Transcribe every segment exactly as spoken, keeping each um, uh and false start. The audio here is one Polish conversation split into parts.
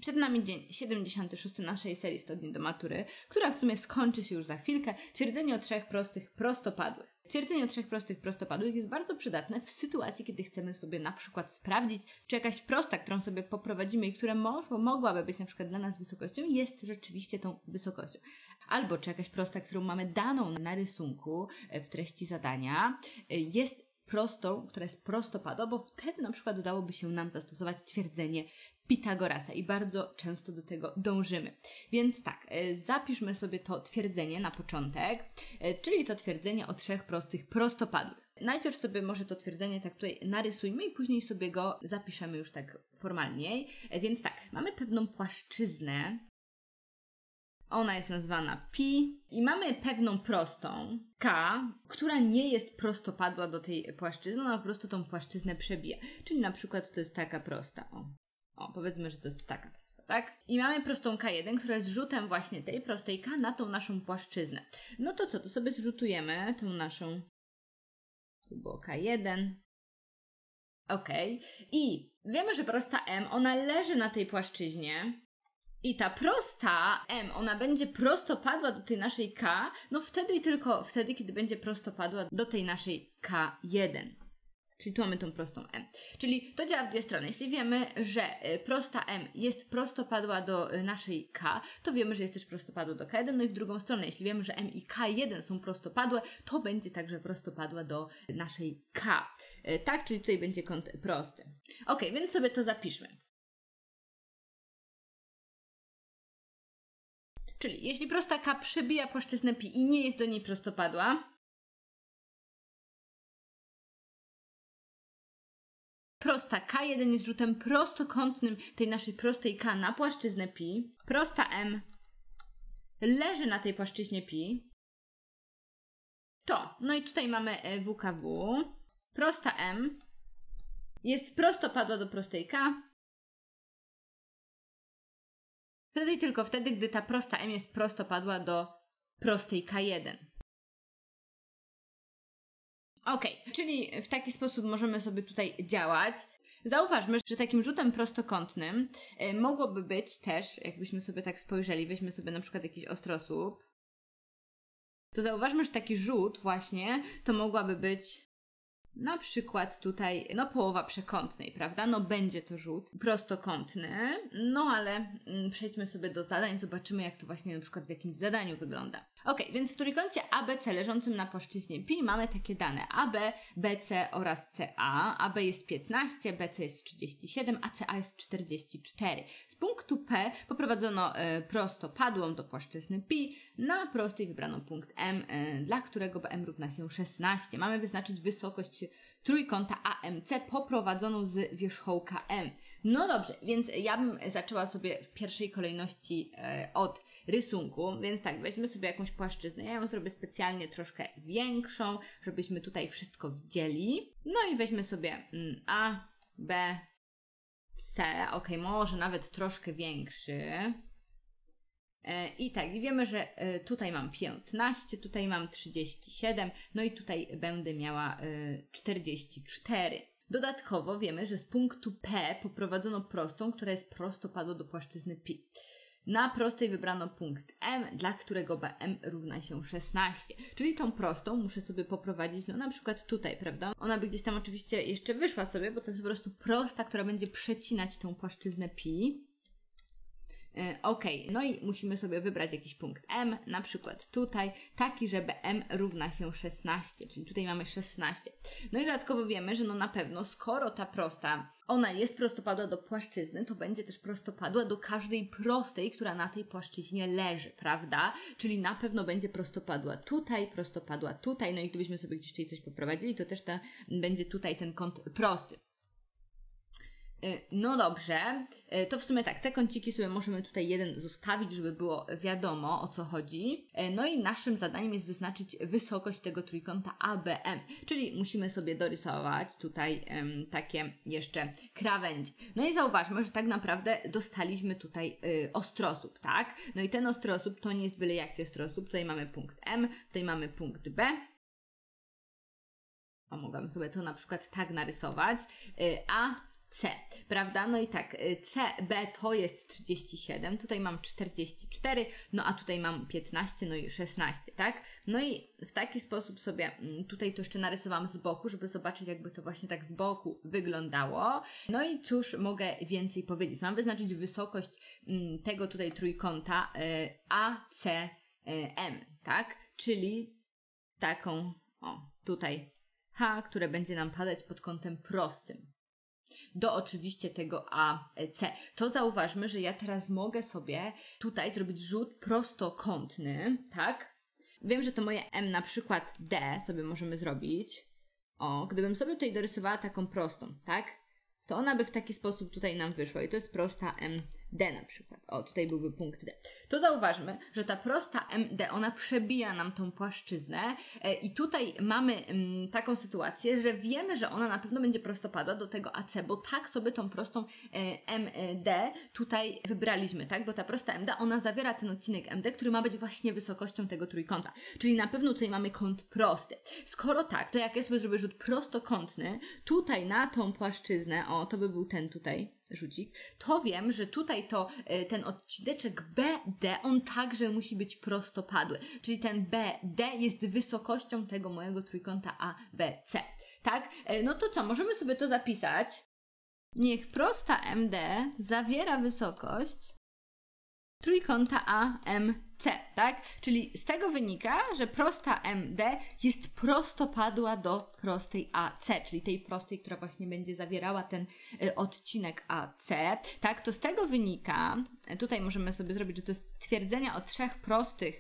Przed nami dzień siedemdziesiąty szósty naszej serii sto dni do matury, która w sumie skończy się już za chwilkę. Twierdzenie o trzech prostych prostopadłych. Twierdzenie o trzech prostych prostopadłych jest bardzo przydatne w sytuacji, kiedy chcemy sobie na przykład sprawdzić, czy jakaś prosta, którą sobie poprowadzimy i która mo- mogłaby być na przykład dla nas wysokością, jest rzeczywiście tą wysokością. Albo czy jakaś prosta, którą mamy daną na rysunku w treści zadania, jest prostą, która jest prostopadła, bo wtedy na przykład udałoby się nam zastosować twierdzenie Pitagorasa i bardzo często do tego dążymy. Więc tak, zapiszmy sobie to twierdzenie na początek, czyli to twierdzenie o trzech prostych prostopadłych. Najpierw sobie może to twierdzenie tak tutaj narysujmy i później sobie go zapiszemy już tak formalniej. Więc tak, mamy pewną płaszczyznę. Ona jest nazwana pi i mamy pewną prostą k, która nie jest prostopadła do tej płaszczyzny, ona po prostu tą płaszczyznę przebija. Czyli na przykład to jest taka prosta. O, o powiedzmy, że to jest taka prosta, tak? I mamy prostą k jeden, która jest zrzutem właśnie tej prostej k na tą naszą płaszczyznę. No to co, to sobie zrzutujemy tą naszą, tu było k jeden. Ok. I wiemy, że prosta m, ona leży na tej płaszczyźnie. I ta prosta m, ona będzie prostopadła do tej naszej k, no wtedy i tylko wtedy, kiedy będzie prostopadła do tej naszej k jeden. Czyli tu mamy tą prostą m. Czyli to działa w dwie strony. Jeśli wiemy, że prosta m jest prostopadła do naszej k, to wiemy, że jest też prostopadła do k jeden. No i w drugą stronę, jeśli wiemy, że m i k jeden są prostopadłe, to będzie także prostopadła do naszej k. Tak, czyli tutaj będzie kąt prosty. Ok, więc sobie to zapiszmy. Czyli jeśli prosta k przebija płaszczyznę pi i nie jest do niej prostopadła, prosta k jeden jest rzutem prostokątnym tej naszej prostej k na płaszczyznę pi, prosta m leży na tej płaszczyźnie pi, to, no i tutaj mamy W K W, prosta m jest prostopadła do prostej k, wtedy i tylko wtedy, gdy ta prosta m jest prostopadła do prostej k jeden. Ok, czyli w taki sposób możemy sobie tutaj działać. Zauważmy, że takim rzutem prostokątnym y, mogłoby być też, jakbyśmy sobie tak spojrzeli, weźmy sobie na przykład jakiś ostrosłup, to zauważmy, że taki rzut właśnie to mogłaby być na przykład tutaj, no połowa przekątnej, prawda? No będzie to rzut prostokątny, no ale mm, przejdźmy sobie do zadań, zobaczymy jak to właśnie na przykład w jakimś zadaniu wygląda. Ok, więc w trójkącie A B C leżącym na płaszczyźnie pi mamy takie dane A B, B C oraz C A. A B jest piętnaście, B C jest trzydzieści siedem, a C A jest czterdzieści cztery. Z punktu P poprowadzono y, prostopadłą do płaszczyzny pi, na prostej wybrano punkt M, y, dla którego B M równa się szesnaście. Mamy wyznaczyć wysokość trójkąta A M C poprowadzoną z wierzchołka M. No dobrze, więc ja bym zaczęła sobie w pierwszej kolejności e, od rysunku, więc tak, weźmy sobie jakąś płaszczyznę, ja ją zrobię specjalnie troszkę większą, żebyśmy tutaj wszystko widzieli. No i weźmy sobie mm, A, B, C, ok, może nawet troszkę większy. I tak, i wiemy, że tutaj mam piętnaście, tutaj mam trzydzieści siedem, no i tutaj będę miała czterdzieści cztery. Dodatkowo wiemy, że z punktu P poprowadzono prostą, która jest prostopadła do płaszczyzny pi. Na prostej wybrano punkt M, dla którego B M równa się szesnaście. Czyli tą prostą muszę sobie poprowadzić, no na przykład tutaj, prawda? Ona by gdzieś tam oczywiście jeszcze wyszła sobie, bo to jest po prostu prosta, która będzie przecinać tą płaszczyznę pi. Ok, no i musimy sobie wybrać jakiś punkt M, na przykład tutaj, taki, że B M równa się szesnaście, czyli tutaj mamy szesnaście. No i dodatkowo wiemy, że no na pewno, skoro ta prosta, ona jest prostopadła do płaszczyzny, to będzie też prostopadła do każdej prostej, która na tej płaszczyźnie leży, prawda? Czyli na pewno będzie prostopadła tutaj, prostopadła tutaj, no i gdybyśmy sobie gdzieś tutaj coś poprowadzili, to też ta, będzie tutaj ten kąt prosty. No dobrze, to w sumie tak, te kąciki sobie możemy tutaj jeden zostawić, żeby było wiadomo o co chodzi. No i naszym zadaniem jest wyznaczyć wysokość tego trójkąta A B M, czyli musimy sobie dorysować tutaj um, takie jeszcze krawędzie. No i zauważmy, że tak naprawdę dostaliśmy tutaj y, ostrosłup, tak? No i ten ostrosłup to nie jest byle jaki ostrosłup, tutaj mamy punkt M, tutaj mamy punkt B. O, mogłam sobie to na przykład tak narysować, y, a C, prawda? No i tak, C, B to jest trzydzieści siedem, tutaj mam czterdzieści cztery, no a tutaj mam piętnaście, no i szesnaście, tak? No i w taki sposób sobie tutaj to jeszcze narysowałam z boku, żeby zobaczyć, jakby to właśnie tak z boku wyglądało. No i cóż mogę więcej powiedzieć? Mam wyznaczyć wysokość tego tutaj trójkąta A C M, tak? Czyli taką, o, tutaj H, które będzie nam padać pod kątem prostym. Do oczywiście tego A C. To zauważmy, że ja teraz mogę sobie tutaj zrobić rzut prostokątny, tak? Wiem, że to moje M, na przykład D sobie możemy zrobić. O, gdybym sobie tutaj dorysowała taką prostą, tak? To ona by w taki sposób tutaj nam wyszła i to jest prosta M D na przykład. O, tutaj byłby punkt D. To zauważmy, że ta prosta M D, ona przebija nam tą płaszczyznę e, i tutaj mamy m, taką sytuację, że wiemy, że ona na pewno będzie prostopadła do tego A C, bo tak sobie tą prostą e, M D tutaj wybraliśmy, tak? Bo ta prosta M D, ona zawiera ten odcinek M D, który ma być właśnie wysokością tego trójkąta. Czyli na pewno tutaj mamy kąt prosty. Skoro tak, to jak ja sobie zrobię rzut prostokątny, tutaj na tą płaszczyznę, o, to by był ten tutaj rzucik, to wiem, że tutaj to y, ten odcineczek B D, on także musi być prostopadły, czyli ten B D jest wysokością tego mojego trójkąta A B C, tak? Y, no to co, możemy sobie to zapisać. Niech prosta M D zawiera wysokość trójkąta A M C, tak? Czyli z tego wynika, że prosta M D jest prostopadła do prostej A C, czyli tej prostej, która właśnie będzie zawierała ten y, odcinek A C, tak? To z tego wynika, tutaj możemy sobie zrobić, że to jest twierdzenia o trzech prostych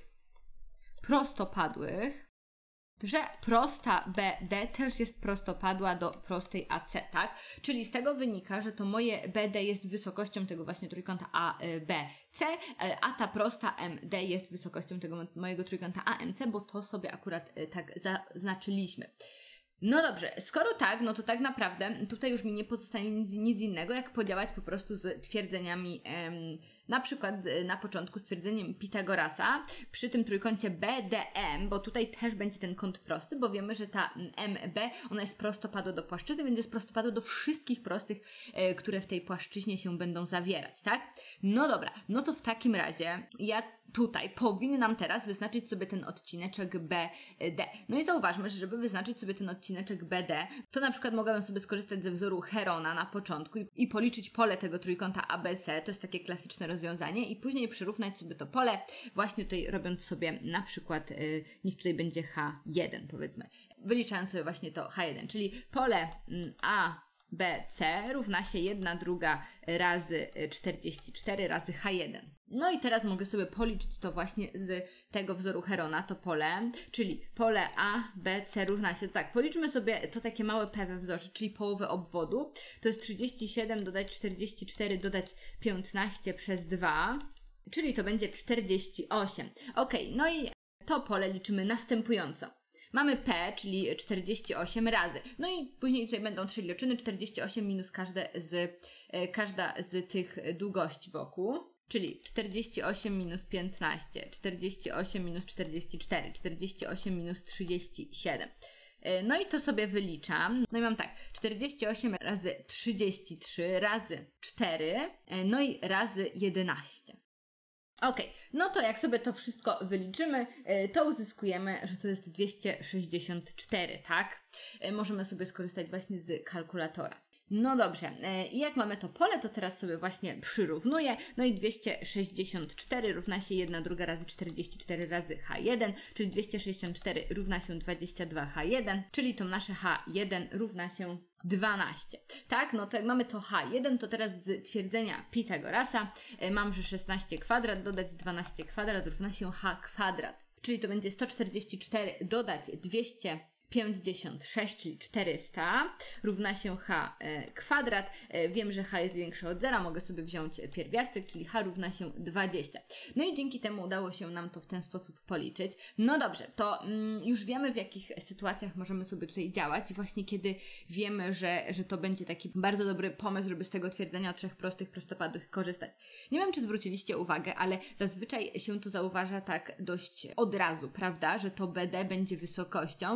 prostopadłych, że prosta B D też jest prostopadła do prostej A C, tak? Czyli z tego wynika, że to moje B D jest wysokością tego właśnie trójkąta A B C, a ta prosta M D jest wysokością tego mojego trójkąta A M C, bo to sobie akurat tak zaznaczyliśmy. No dobrze, skoro tak, no to tak naprawdę tutaj już mi nie pozostanie nic, nic innego, jak podziałać po prostu z twierdzeniami, em, na przykład na początku z twierdzeniem Pitagorasa przy tym trójkącie B D M, bo tutaj też będzie ten kąt prosty, bo wiemy, że ta M B, ona jest prostopadła do płaszczyzny, więc jest prostopadła do wszystkich prostych, e, które w tej płaszczyźnie się będą zawierać, tak? No dobra, no to w takim razie ja tutaj powinnam teraz wyznaczyć sobie ten odcineczek B D. No i zauważmy, że żeby wyznaczyć sobie ten odcineczek B D, to na przykład mogłabym sobie skorzystać ze wzoru Herona na początku i, i policzyć pole tego trójkąta A B C, to jest takie klasyczne rozwiązanie i później przyrównać sobie to pole, właśnie tutaj robiąc sobie na przykład, yy, niech tutaj będzie H jeden powiedzmy, wyliczając sobie właśnie to H jeden, czyli pole yy, A B C równa się jedna druga razy czterdzieści cztery razy H jeden. No i teraz mogę sobie policzyć to właśnie z tego wzoru Herona, to pole, czyli pole A B C równa się, tak, policzmy sobie to takie małe P we wzorze, czyli połowę obwodu, to jest trzydzieści siedem dodać czterdzieści cztery dodać piętnaście przez dwa, czyli to będzie czterdzieści osiem. Ok, no i to pole liczymy następująco. Mamy P, czyli czterdzieści osiem razy. No i później tutaj będą trzy iloczyny, czterdzieści osiem minus każde z, e, każda z tych długości boku. Czyli czterdzieści osiem minus piętnaście, czterdzieści osiem minus czterdzieści cztery, czterdzieści osiem minus trzydzieści siedem. No i to sobie wyliczam. No i mam tak, czterdzieści osiem razy trzydzieści trzy razy cztery, no i razy jedenaście. Ok, no to jak sobie to wszystko wyliczymy, to uzyskujemy, że to jest dwieście sześćdziesiąt cztery, tak? Możemy sobie skorzystać właśnie z kalkulatora. No dobrze, i jak mamy to pole, to teraz sobie właśnie przyrównuję. No i dwieście sześćdziesiąt cztery równa się jedna druga razy czterdzieści cztery razy H jeden, czyli dwieście sześćdziesiąt cztery równa się dwadzieścia dwa H jeden, czyli to nasze H jeden równa się dwanaście. Tak, no to jak mamy to H jeden, to teraz z twierdzenia Pitagorasa e, mam, że szesnaście kwadrat dodać dwanaście kwadrat równa się H kwadrat. Czyli to będzie sto czterdzieści cztery dodać dwieście pięćdziesiąt sześć, czyli czterysta, równa się H e, kwadrat. E, wiem, że H jest większe od zera, mogę sobie wziąć pierwiastek, czyli H równa się dwadzieścia. No i dzięki temu udało się nam to w ten sposób policzyć. No dobrze, to mm, już wiemy, w jakich sytuacjach możemy sobie tutaj działać i właśnie kiedy wiemy, że, że to będzie taki bardzo dobry pomysł, żeby z tego twierdzenia o trzech prostych prostopadłych korzystać. Nie wiem, czy zwróciliście uwagę, ale zazwyczaj się to zauważa tak dość od razu, prawda, że to B D będzie wysokością, a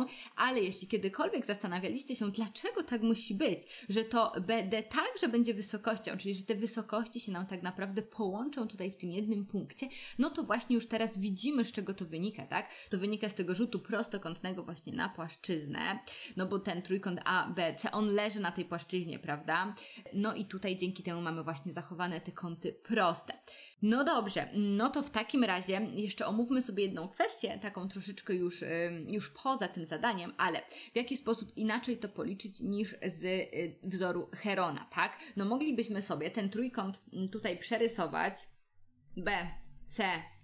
ale jeśli kiedykolwiek zastanawialiście się, dlaczego tak musi być, że to B D także będzie wysokością, czyli że te wysokości się nam tak naprawdę połączą tutaj w tym jednym punkcie, no to właśnie już teraz widzimy, z czego to wynika, tak? To wynika z tego rzutu prostokątnego właśnie na płaszczyznę, no bo ten trójkąt A B C, on leży na tej płaszczyźnie, prawda? No i tutaj dzięki temu mamy właśnie zachowane te kąty proste. No dobrze, no to w takim razie jeszcze omówmy sobie jedną kwestię, taką troszeczkę już, już poza tym zadaniem, ale w jaki sposób inaczej to policzyć niż z wzoru Herona, tak? No moglibyśmy sobie ten trójkąt tutaj przerysować, B, C,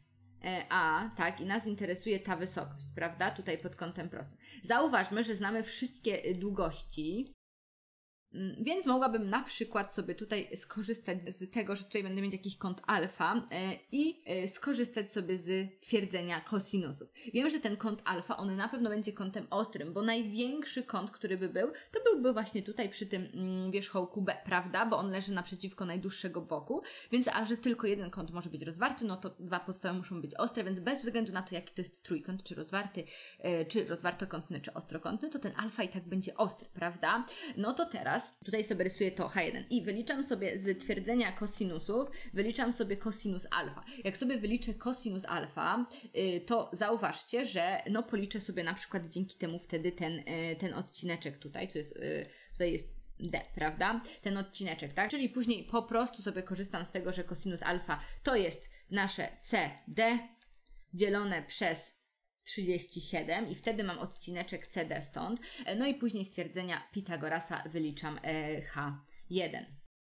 A, tak, i nas interesuje ta wysokość, prawda? Tutaj pod kątem prostym. Zauważmy, że znamy wszystkie długości, więc mogłabym na przykład sobie tutaj skorzystać z tego, że tutaj będę mieć jakiś kąt alfa i skorzystać sobie z twierdzenia kosinusów. Wiem, że ten kąt alfa, on na pewno będzie kątem ostrym, bo największy kąt, który by był, to byłby właśnie tutaj przy tym wierzchołku B, prawda? Bo on leży naprzeciwko najdłuższego boku, więc a że tylko jeden kąt może być rozwarty, no to dwa pozostałe muszą być ostre, więc bez względu na to, jaki to jest trójkąt, czy rozwarty, czy rozwartokątny, czy ostrokątny, to ten alfa i tak będzie ostry, prawda? No to teraz tutaj sobie rysuję to H jeden i wyliczam sobie z twierdzenia kosinusów, wyliczam sobie kosinus alfa. Jak sobie wyliczę kosinus alfa, to zauważcie, że no policzę sobie na przykład dzięki temu wtedy ten, ten odcineczek tutaj, tu jest, tutaj jest D, prawda? Ten odcineczek, tak? Czyli później po prostu sobie korzystam z tego, że kosinus alfa to jest nasze C D dzielone przez trzydzieści siedem i wtedy mam odcineczek C D stąd. No i później stwierdzenia Pitagorasa wyliczam H jeden.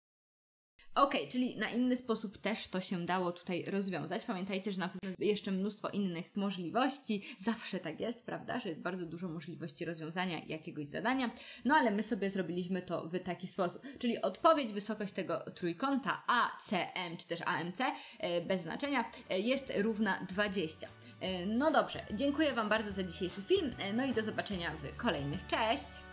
Ok, czyli na inny sposób też to się dało tutaj rozwiązać. Pamiętajcie, że na pewno jest jeszcze mnóstwo innych możliwości. Zawsze tak jest, prawda? Że jest bardzo dużo możliwości rozwiązania jakiegoś zadania. No ale my sobie zrobiliśmy to w taki sposób. Czyli odpowiedź, wysokość tego trójkąta A C M czy też A M C bez znaczenia jest równa dwadzieścia. No dobrze, dziękuję Wam bardzo za dzisiejszy film. No i do zobaczenia w kolejnych. Cześć!